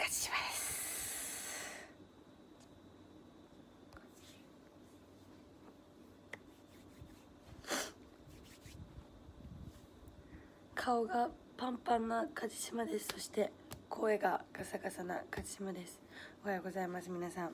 勝島です。顔がパンパンな勝島です。そして声がガサガサな勝島です。おはようございます皆さん。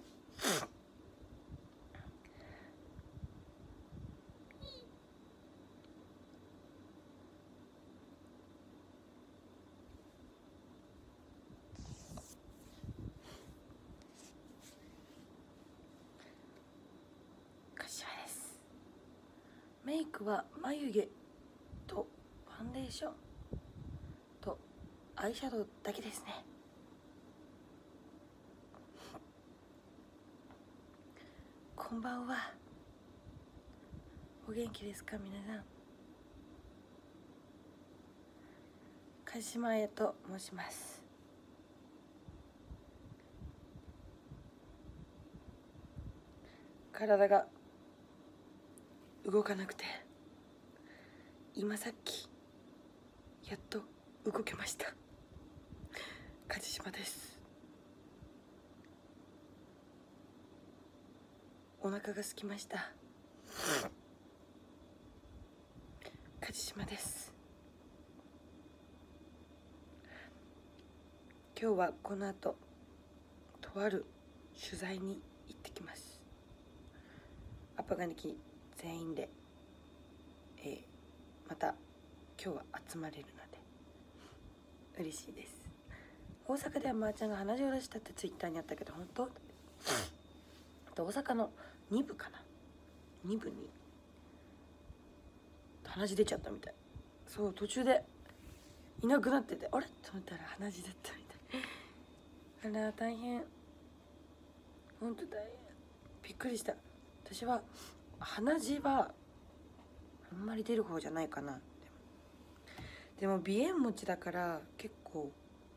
勝島です。メイクは眉毛とファンデーションとアイシャドウだけですね。こんばんは。お元気ですか皆さん。鹿島彩と申します。体が動かなくて今さっきやっと動けました。鹿島です。お腹が空きました。鹿島です。今日はこの後とある取材に行ってきます。アパガニキ全員で、また今日は集まれるので嬉しいです。大阪ではまーちゃんが鼻血を出したってツイッターにあったけど本当？大阪の2部かな、2部に鼻血出ちゃったみたい。そう、途中でいなくなってて、あれと思ったら鼻血だったみたい。あら大変、本当大変、びっくりした。私は鼻血はあんまり出る方じゃないかな。でも鼻炎持ちだから結構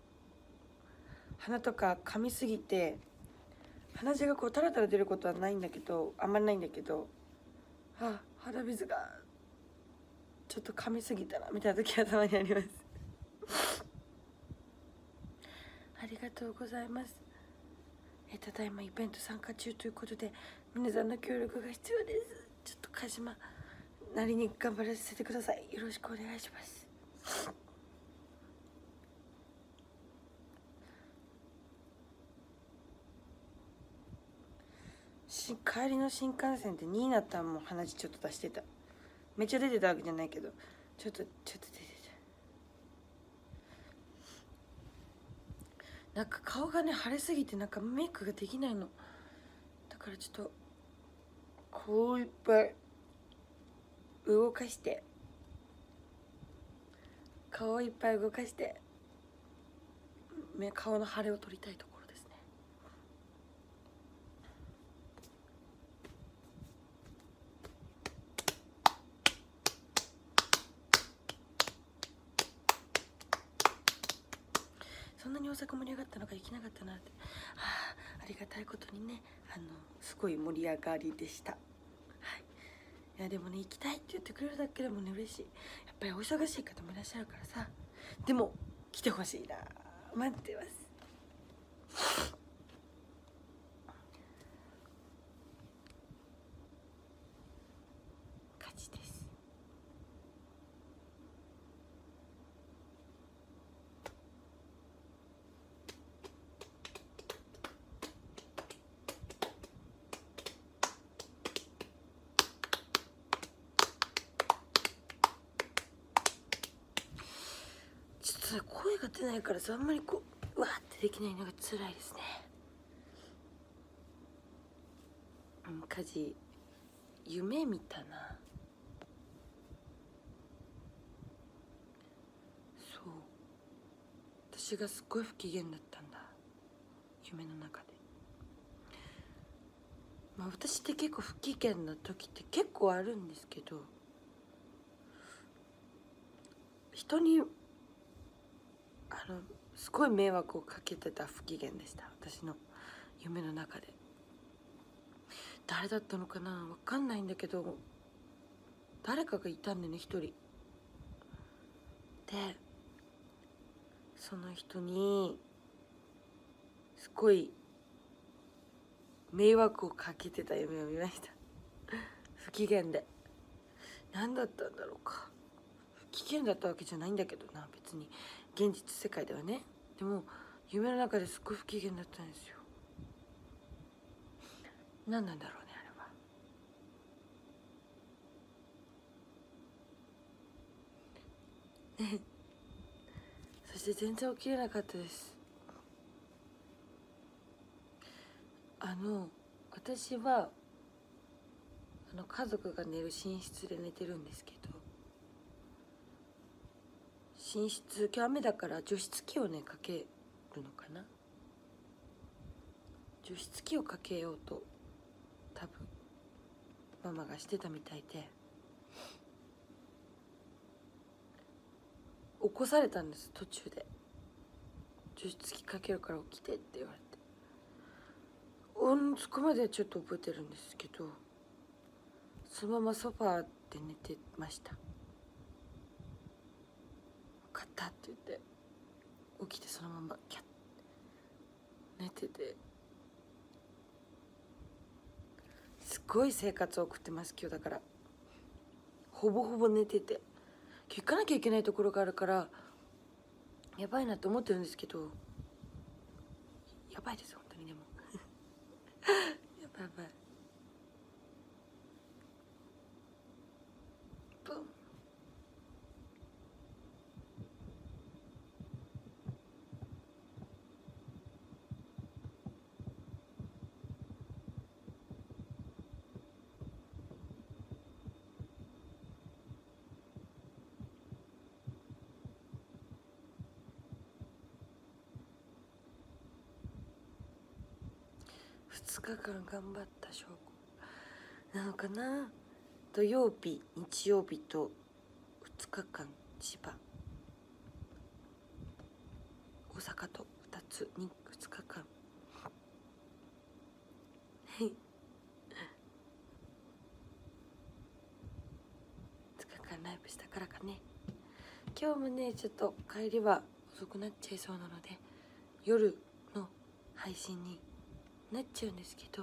鼻とか噛みすぎて鼻血がこうタラタラ出ることはないんだけど、あんまりないんだけど、鼻水がちょっと噛みすぎたなみたいな時はたまにあります。ありがとうございます。ただいまイベント参加中ということで皆さんの協力が必要です。ちょっと鹿島なりに頑張らせてください。よろしくお願いします。帰りの新幹線でニーナたんも鼻血ちょっと出してた。めっちゃ出てたわけじゃないけどちょっと出てた。なんか顔がね腫れすぎてなんかメイクができないのだからちょっとこういっぱい動かして顔をいっぱい動かして顔の腫れを取りたいところですね。そんなに大阪盛り上がったのがいけなかったなって、ありがたいことにね、すごい盛り上がりでした。はい、いやでもね、行きたいって言ってくれるだけでもね嬉しい。やっぱりお忙しい方もいらっしゃるからさ、でも来てほしいな、待ってます。勝ちです。ちょっと声が出ないからさ、あんまりこうわーってできないのが辛いですね。家事夢見たな。そう、私がすっごい不機嫌だったんだ、夢の中で。私って結構不機嫌な時って結構あるんですけど、人にすごい迷惑をかけてた不機嫌でした、私の夢の中で。誰だったのかな、分かんないんだけど、誰かがいたんでね、一人で。その人にごい迷惑をかけてた夢を見ました。不機嫌で。何だったんだろうか。不機嫌だったわけじゃないんだけどな、別に現実世界ではね。でも夢の中ですっごい不機嫌だったんですよ。何なんだろうね、あれは。そして全然起きれなかったです。私は家族が寝る寝室で寝てるんですけど、寝室今日雨だから除湿機をねかけるのかな。除湿機をかけようと多分ママがしてたみたいで、起こされたんです。途中で除湿機かけるから起きてって言われて、そこまではちょっと覚えてるんですけど、そのままソファーで寝てました。分かったって言って起きてそのままキャッ寝てて、すごい生活を送ってます今日。だからほぼほぼ寝てて、行かなきゃいけないところがあるからやばいなって思ってるんですけど、やばいです本当に。でもやばいやばい。ブン。2日間頑張った証拠なのかな。土曜日日曜日と2日間千葉大阪と2つに2日間2日間ライブしたからかね。今日もねちょっと帰りは遅くなっちゃいそうなので夜の配信になっちゃうんですけど、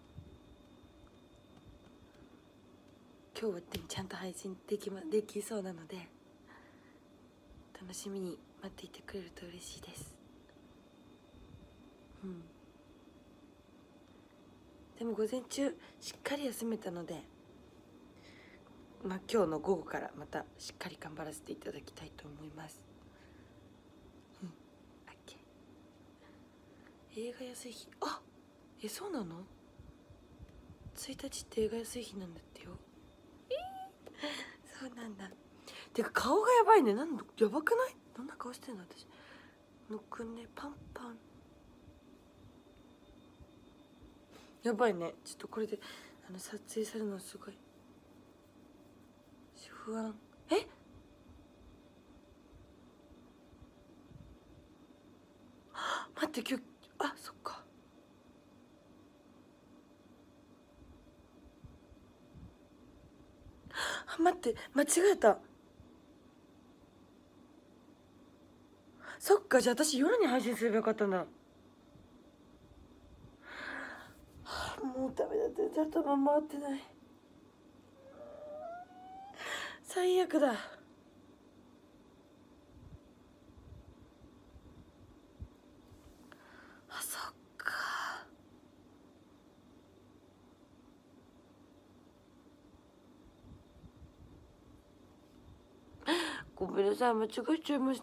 今日はでもちゃんと配信できそうなので楽しみに待っていてくれると嬉しいです。でも午前中しっかり休めたので、今日の午後からまたしっかり頑張らせていただきたいと思います。映画安い日、そうなの？1日って映画安い日なんだってよ。そうなんだ。てか顔がやばいね。やばくない？どんな顔してんの私。のくんねパンパン。やばいね。ちょっとこれで撮影するのすごい不安。待って今日そっか。待って間違えた。そっか、じゃあ私夜に配信すればよかったんだ。もうダメだって、頭回ってない。最悪だ。そっか。ごめんなさい、間違えちゃいました。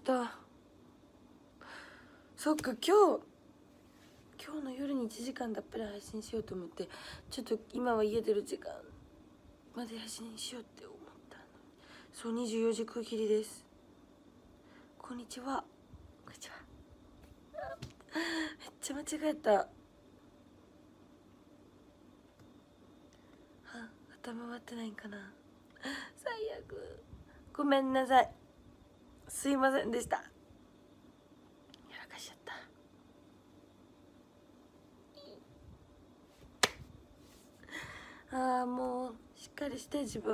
そっか、今日の夜に1時間たっぷり配信しようと思って、ちょっと今は家出る時間まで配信しようって思ったの。そう、24時区切りです。こんにちは。こんにちは。めっちゃ間違えた。頭回ってないんかな。最悪。ごめんなさい。すいませんでした。やらかしちゃった。もうしっかりして自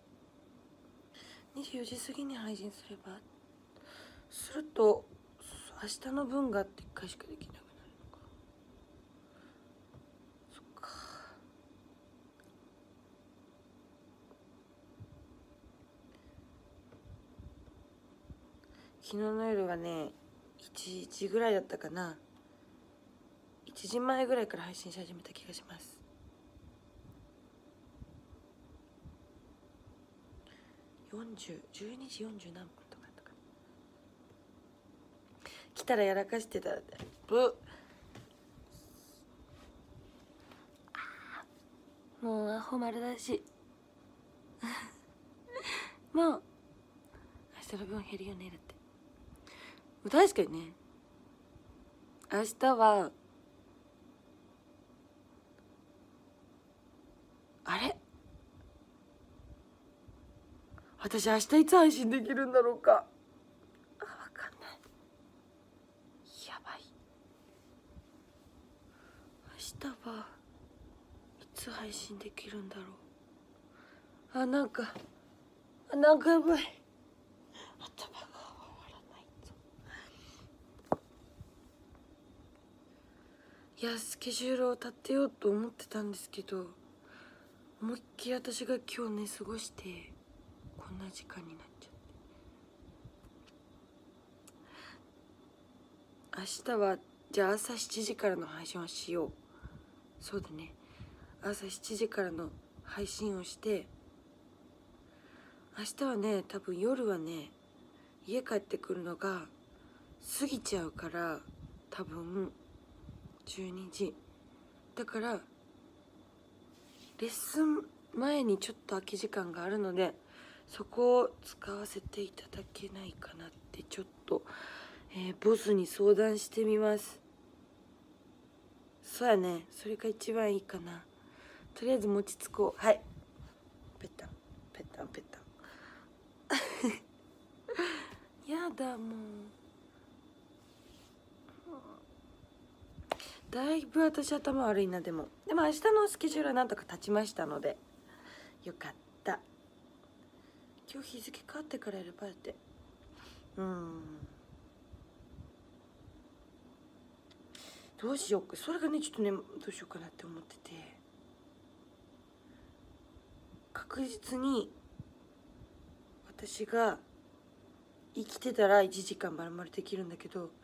分。24時過ぎに配信すると明日の分があって1回しかできなくなるのか。そっか。昨日の夜はね1時ぐらいだったかな。1時前ぐらいから配信し始めた気がします。12時40何分とかだったかな。来たらやらかしてたらブもうアホ丸だしもう明日の分減るよね。だって確かにね、明日はあれ、私明日いつ配信できるんだろうか。分かんない。やばい。明日はいつ配信できるんだろう。なんかやばい。頭が回らないぞ。いやスケジュールを立てようと思ってたんですけど、思いっきり私が今日寝過ごしてこんな時間になっちゃって。明日はじゃあ朝7時からの配信をしよう。そうだね、朝7時からの配信をして、明日はね多分夜はね家帰ってくるのが過ぎちゃうから、多分12時だから、レッスン前にちょっと空き時間があるので、そこを使わせていただけないかなってちょっと、ボスに相談してみます。そうやね、それが一番いいかな。とりあえず餅つこう。はい、ペタンペタンペタンやだもう。だいぶ私頭悪いな。でも明日のスケジュールはなんとか立ちましたのでよかった。今日日付変わってからやればって。どうしようか。それがねちょっとねどうしようかなって思ってて、確実に私が生きてたら1時間丸々できるんだけど、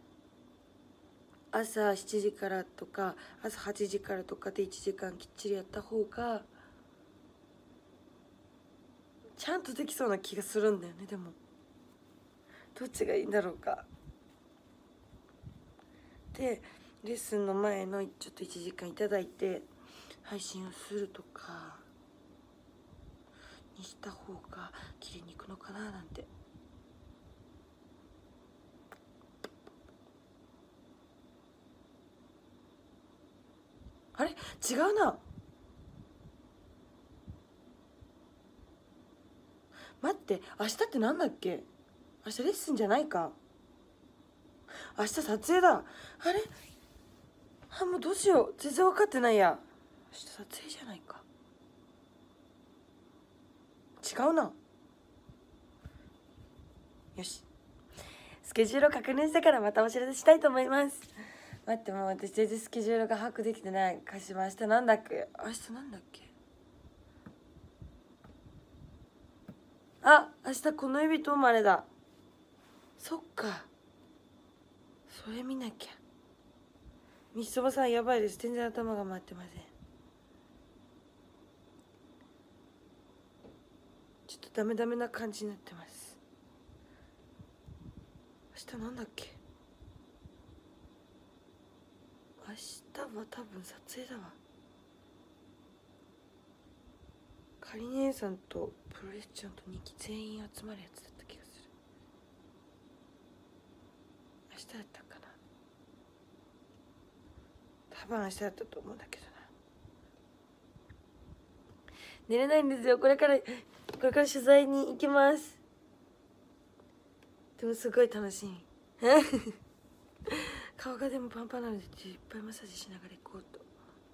朝7時からとか朝8時からとかで1時間きっちりやった方がちゃんとできそうな気がするんだよね。でもどっちがいいんだろうか。でレッスンの前のちょっと1時間いただいて配信をするとかにした方が綺麗にいくのかななんて。あれ違うな。待って、明日ってなんだっけ。明日レッスンじゃないか。明日撮影だ。あれもうどうしよう、全然分かってないや。明日撮影じゃないか。違うな。よし、スケジュールを確認してからまたお知らせしたいと思います。待って、もう私全然スケジュールが把握できてない。鹿島明日なんだっけ。明日なんだっけ。明日この指ともあれだ。そっか、それ見なきゃ。みそばさんやばいです。全然頭が回ってません。ちょっとダメダメな感じになってます。明日なんだっけ。明日は多分撮影だわ。かり姉さんとプロレスちゃんと2期全員集まるやつだった気がする。明日だったかな。多分明日だったと思うんだけどな。寝れないんですよ。これから取材に行きます。でもすごい楽しみ顔がでもパンパンなのでいっぱいマッサージしながら行こうと。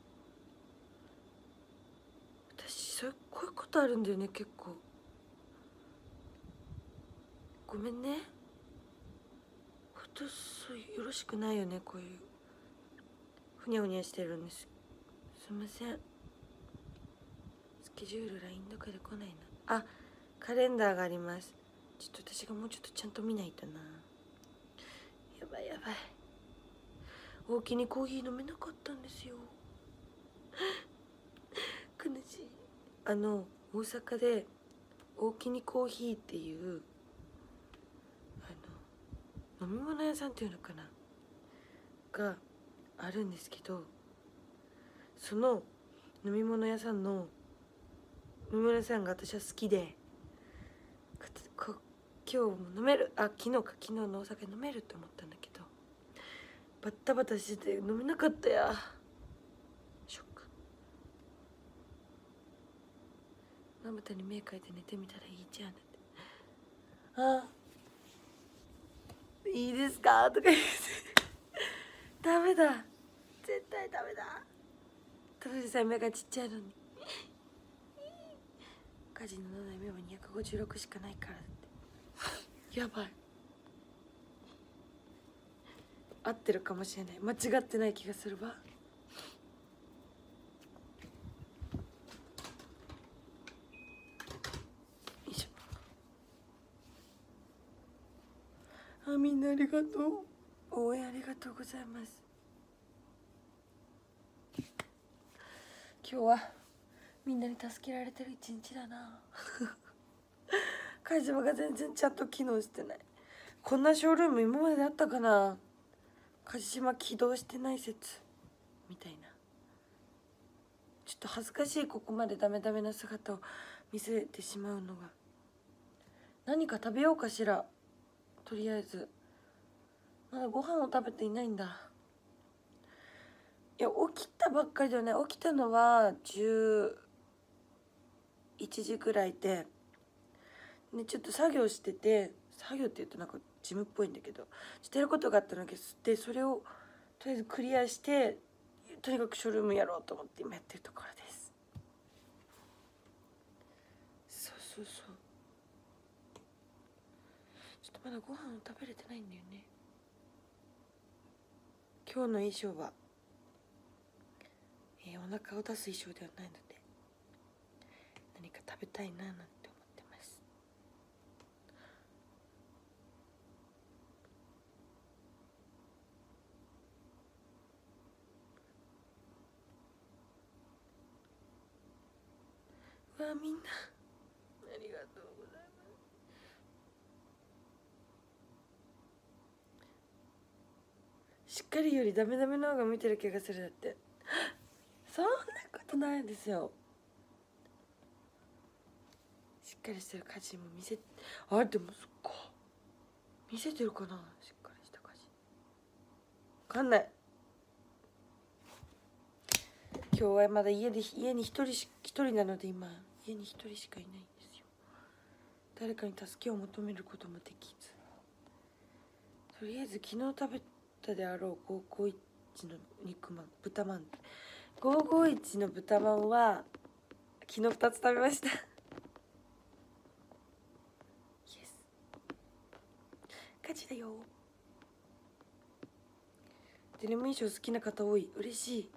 私こういうことあるんだよね結構。ごめんね。こっとそうよろしくないよね、こういうふにゃふにゃしてるんです。すいません。スケジュール LINE とかで来ないな。あ、カレンダーがあります。ちょっと私がもうちょっとちゃんと見ないとな。やばいやばい。大きにコーヒー飲めなかったんですよ。悲しい。大阪で大きにコーヒーっていう飲み物屋さんっていうのかながあるんですけど、その飲み物屋さんの飲み物屋さんが私は好きで、今日も飲める、昨日のお酒飲めるって思ったんだけど、バッタバタしてて飲めなかったや。ショック。まぶたに目描いて寝てみたらいいじゃんって。いいですかとか言ってダメだ、絶対ダメだ。ただでさえ目がちっちゃいのに家事の7目は256しかないからってやばい。合ってるかもしれない、間違ってない気がするわ。よいしょ。みんなありがとう、応援ありがとうございます。今日はみんなに助けられてる一日だな会場が全然ちゃんと機能してない。こんなショールーム今まであったかな。梶島起動してない説みたいな。ちょっと恥ずかしい、ここまでダメダメな姿を見せてしまうのが。何か食べようかしら。とりあえずまだご飯を食べていないんだ。いや起きたばっかりだよね。起きたのは11時ぐらいで、ね、ちょっと作業してて、作業って言うとなんか事務っぽいんだけど、してることがあったので、それをとりあえずクリアして、とにかくショールームやろうと思って今やってるところです。そうちょっとまだご飯を食べれてないんだよね。今日の衣装は、お腹を出す衣装ではないので、何か食べたいななんて思ってます。うわ、みんなありがとうございます。しっかりよりダメダメの方が見てる気がする。だってそんなことないですよ。しっかりしてる家事も見せ、でもそっか、見せてるかな。しっかりした家事わかんない。今日はまだ家に一人なので、今家に一人しかいないんですよ。誰かに助けを求めることもできず、とりあえず昨日食べたであろう551の肉まん、豚まん、551の豚まんは昨日2つ食べましたイエス、勝ちだよ。デニム衣装好きな方多い。嬉しい。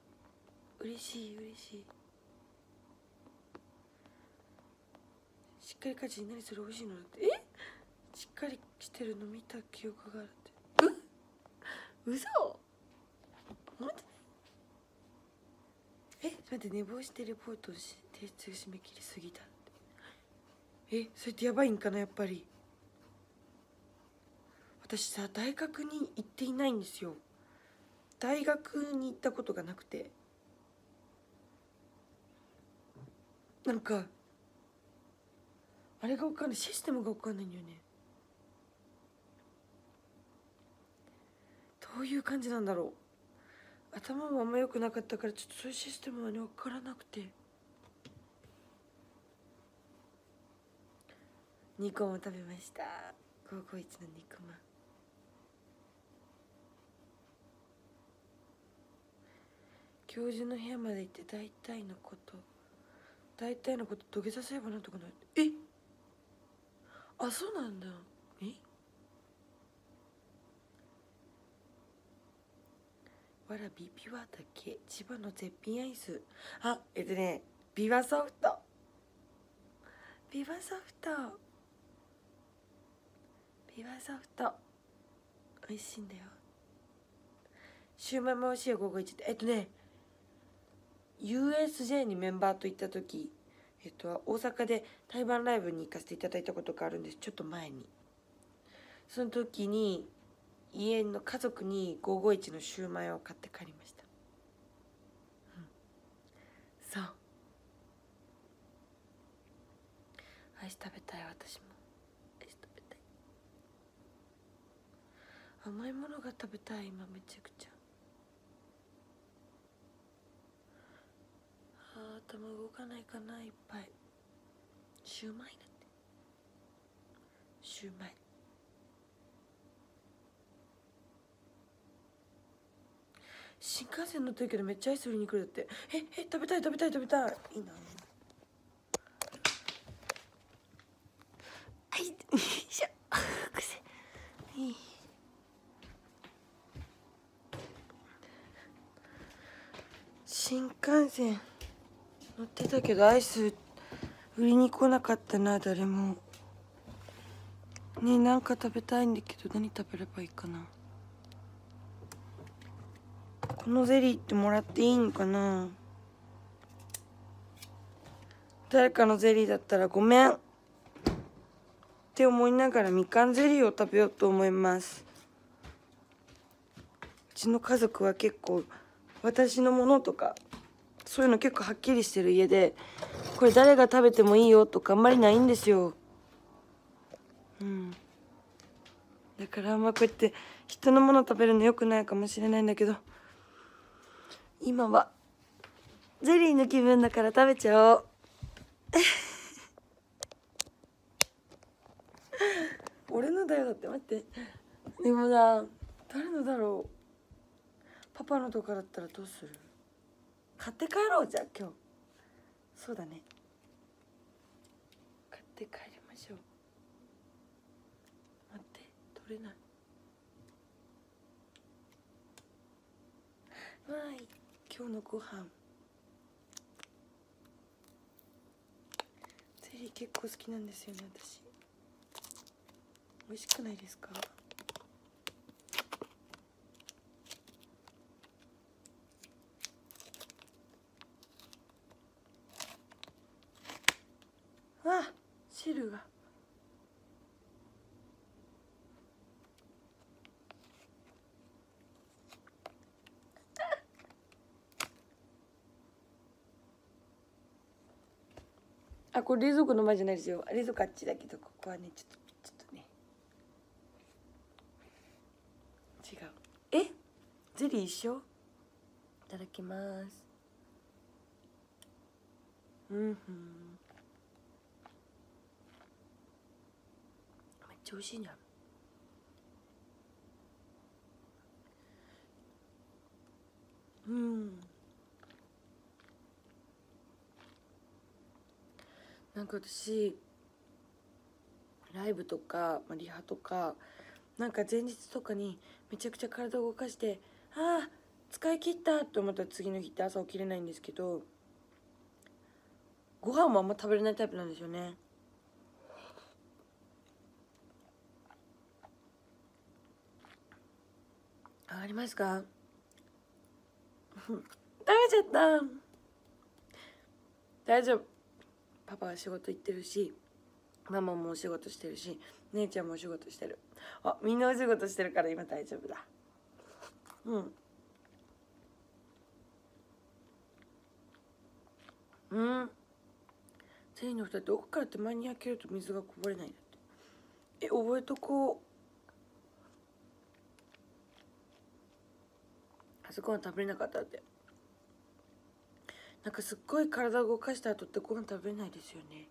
しっかり家事に何それ美味しいのって、しっかりしてるの見た記憶があるって。嘘、本当に。待って、寝坊してレポート提出締め切りすぎたって。それってやばいんかな。やっぱり私さ、大学に行っていないんですよ。大学に行ったことがなくて、なんかあれが分かんない、システムが分かんないんだよね。どういう感じなんだろう。頭もあんま良くなかったから、ちょっとそういうシステムはね分からなくて。2個も食べました。551の肉まん。教授の部屋まで行って大体のこと土下座すればなんとかなる。そうなんだ。 わらびびわだけ千葉の絶品アイス。あ、ビワソフト、ビワソフト、ビワソフト美味しいんだよ。シューマイも美味しいよ。午後1でUSJ にメンバーと行った時、大阪で対バンライブに行かせていただいたことがあるんです。ちょっと前に。その時に家の家族に551のシューマイを買って帰りました。そう、アイス食べたい。私もアイス食べたい。甘いものが食べたい今めちゃくちゃ。頭動かないかな。いっぱいシューマイだって。シューマイ新幹線乗ってるけどめっちゃアイス売りに来るだって。食べたいいいな。はい、よいしょ。くせいい。新幹線乗ってたけどアイス売りに来なかったな、誰も。ね、なんか食べたいんだけど何食べればいいかな。このゼリーってもらっていいのかな。誰かのゼリーだったらごめんって思いながらみかんゼリーを食べようと思います。うちの家族は結構私のものとかそういうの結構はっきりしてる家で、これ誰が食べてもいいよとかあんまりないんですよ。だからあんまこうやって人のもの食べるのよくないかもしれないんだけど、今はゼリーの気分だから食べちゃおう。俺のだよ。だって待って、でもな、誰のだろう。パパのとかだったらどうする。買って帰ろう。じゃあ今日そうだね、買って帰りましょう。待って、取れない。わーい、今日のご飯ゼリー結構好きなんですよね。私美味しくないですか。あ、汁が。あ、これ冷蔵庫の前じゃないですよ。冷蔵庫あっちだけど、ここはね、ちょっとね違う。ゼリー一緒。いただきます。めっちゃ美味しいじゃん。なんか私ライブとか、リハとかなんか前日とかにめちゃくちゃ体を動かして、使い切ったと思ったら次の日って朝起きれないんですけど、ご飯もあんま食べれないタイプなんですよね。ありますか。食べちゃった。大丈夫。パパは仕事行ってるし、ママもお仕事してるし、姉ちゃんもお仕事してる。みんなお仕事してるから今大丈夫だ。ゼリーの蓋って奥から手前に開けると水がこぼれないんだって。覚えとこう。朝ごはん食べれなかったって。なんかすっごい体を動かした後ってご飯食べれないですよね。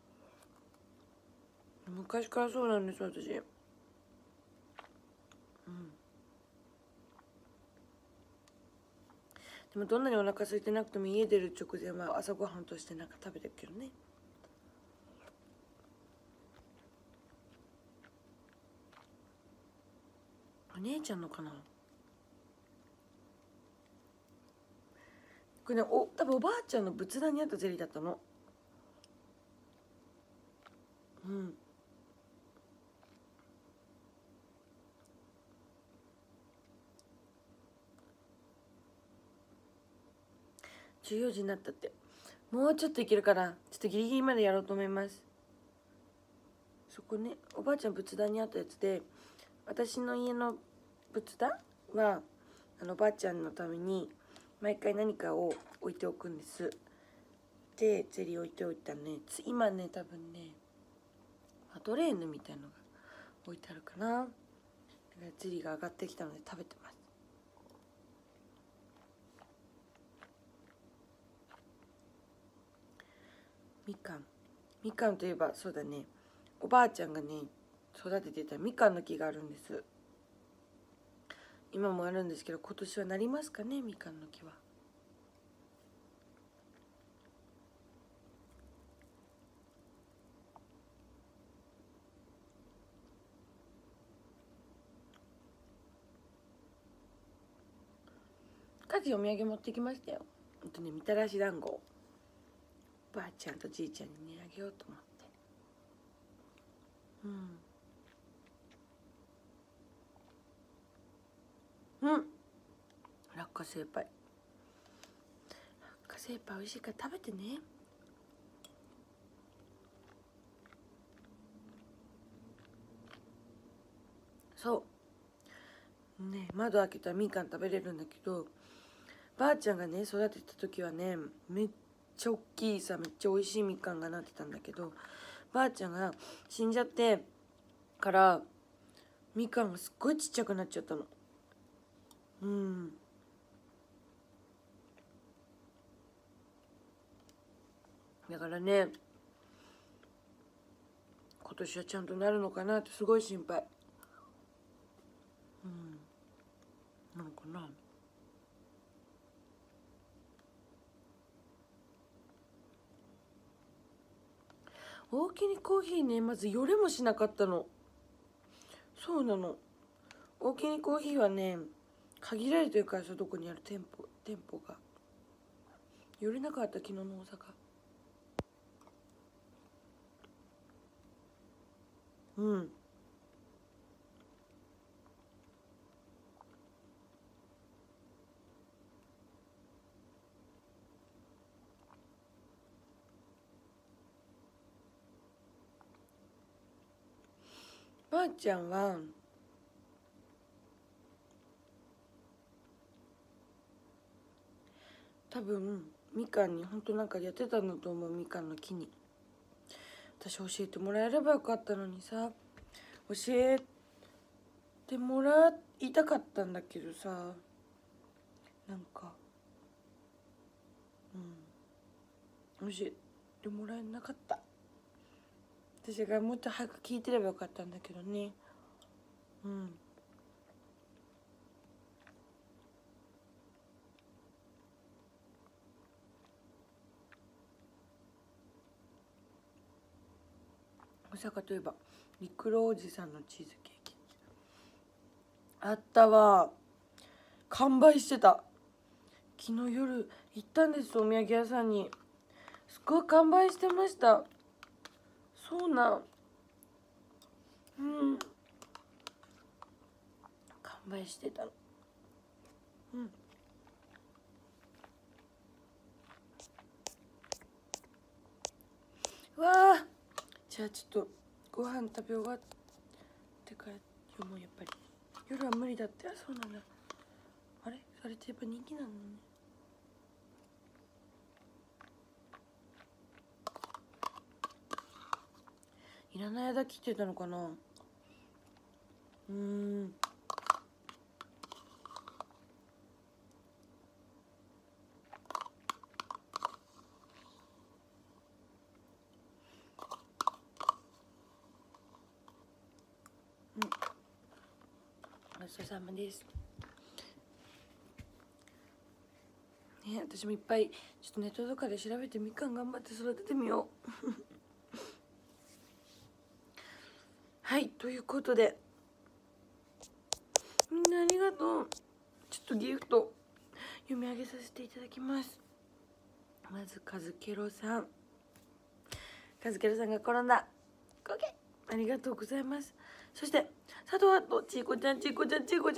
昔からそうなんです私。でもどんなにお腹空いてなくても家出る直前は朝ごはんとしてなんか食べてるけどね。お姉ちゃんのかな。 これね、多分おばあちゃんの仏壇にあったゼリーだったの。うん。14時になったって。もうちょっといけるかな。ちょっとギリギリまでやろうと思います。そこね、おばあちゃん仏壇にあったやつで、私の家の仏壇はおばあちゃんのために毎回何かを置いておくんです。でゼリー置いておいたね。今ね、多分ねマドレーヌみたいのが置いてあるかな。だからゼリーが上がってきたので食べてます。みかんといえばそうだね、おばあちゃんがね育ててたみかんの木があるんです。今もあるんですけど、今年はなりますかね、みかんの木は。家事お土産持ってきましたよ。みたらし団子、おばあちゃんとじいちゃんにねあげようと思って。落花生パイ、落花生パイ美味しいから食べてね。そうね、窓開けたらみかん食べれるんだけど、ばあちゃんがね育てた時はね、めっちゃ大きいさ、めっちゃ美味しいみかんがなってたんだけど、ばあちゃんが死んじゃってからみかんがすっごいちっちゃくなっちゃったの。だからね、今年はちゃんとなるのかなってすごい心配。なのかな。大きにコーヒーね、まず寄れもしなかったの。そうなの。大きにコーヒーはね限られてるからさ、どこにある店舗が寄れなかった。昨日の大阪。ばあちゃんは多分みかんに本当なんかやってたんだと思う。みかんの木に私教えてもらえればよかったのにさ、教えてもらいたかったんだけどさ、なんか教えてもらえなかった。私がもっと早く聞いてればよかったんだけどね。大阪といえば陸路おじさんのチーズケーキあったわ。完売してた。昨日夜行ったんです、お土産屋さんに。すごい完売してました。そうなん完売してたの。わあ、じゃあちょっとご飯食べ終わってからもうやっぱり夜は無理だって。そうなんだ。あれそれってやっぱ人気なのね。いらない間切ってたのかな。ごちそうさまです。ね、私もいっぱいちょっとネットとかで調べてみかん頑張って育ててみようはいということで、みんなありがとう。ちょっとギフト読み上げさせていただきます。 まずカズケロさんが転んだ。オッケー、ありがとうございます。そして佐藤はとちいこちゃん佐藤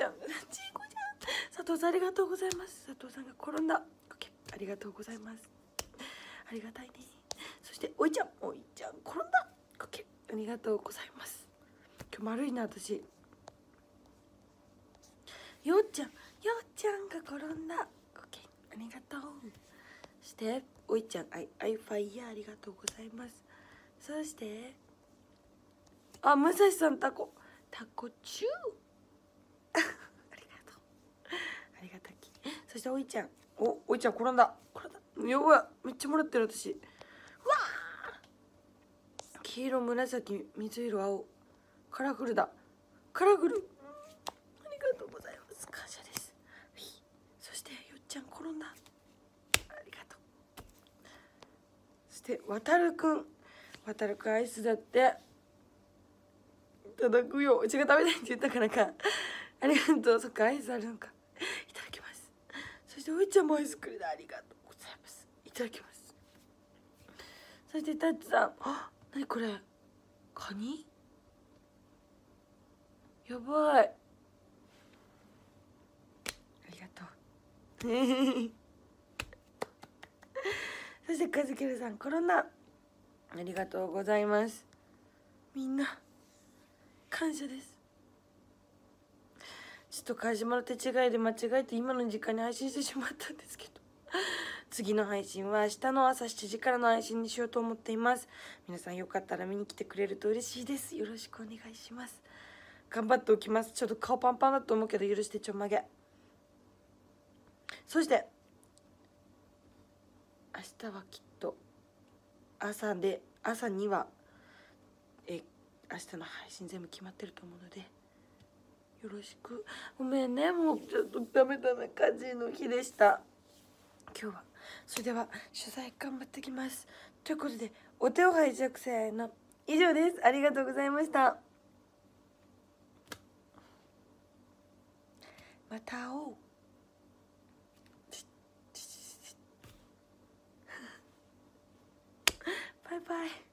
さんありがとうございます。佐藤さんが転んだ。オッケー、ありがとうございます。ありがたいね。そしておいちゃん転んだ。オッケー、ありがとうございます。今日丸いな私。よっちゃんが転んだ。オッケー、ありがとう。そしておいちゃんアイファイヤーありがとうございます。そして武蔵さんタコチューありがとう、ありがたき。そしておいちゃん転んだ。やばい、めっちゃもらってる私。うわー、黄色紫水色青カラフルだ。ありがとうございます。感謝です。そしてよっちゃん転んだ。ありがとう。そしてわたるくんアイスだって。いただくよ。うちが食べたいって言ったからか。ありがとう。そっか、アイスあるのか。いただきます。そしておいちゃんもアイスくれてありがとうございます。いただきます。そしてタッチさん、なにこれ、カニやばい、ありがとうそしてカズキルさん転んだ。ありがとうございます。みんな感謝です。ちょっと川島の手違いで間違えて今の時間に配信してしまったんですけど、次の配信は明日の朝7時からの配信にしようと思っています。皆さんよかったら見に来てくれると嬉しいです。よろしくお願いします。頑張っておきます。ちょっと顔パンパンだと思うけど許してちょんまげ。そして明日はきっと朝には明日の配信全部決まってると思うのでよろしく。ごめんね、もうちょっとダメ家事の日でした今日は。それでは取材頑張ってきます。ということでお手を拝借せーの、以上です。ありがとうございました。また会おうバイバイ。